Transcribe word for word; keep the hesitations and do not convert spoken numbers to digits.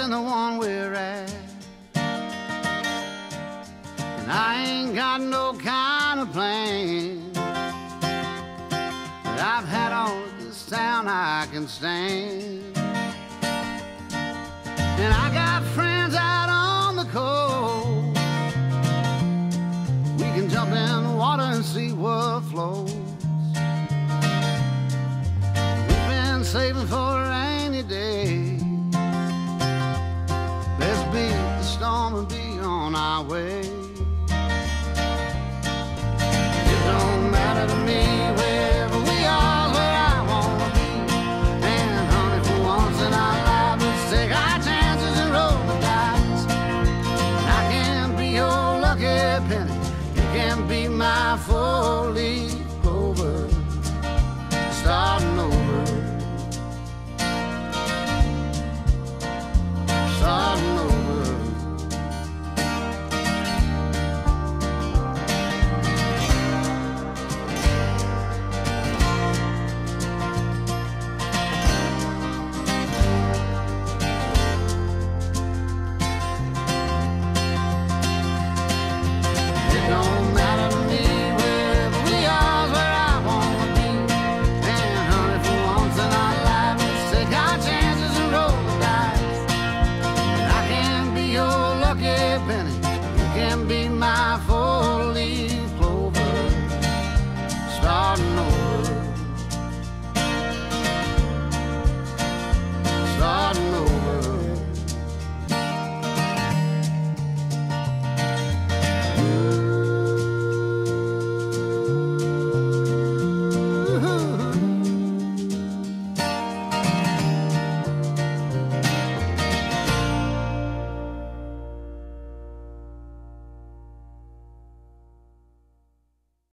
than the one we're at. And I ain't got no kind of plan, but I've had all of this town I can stand. And I got friends out on the coast. We can jump in the water and see what flows. We've been saving for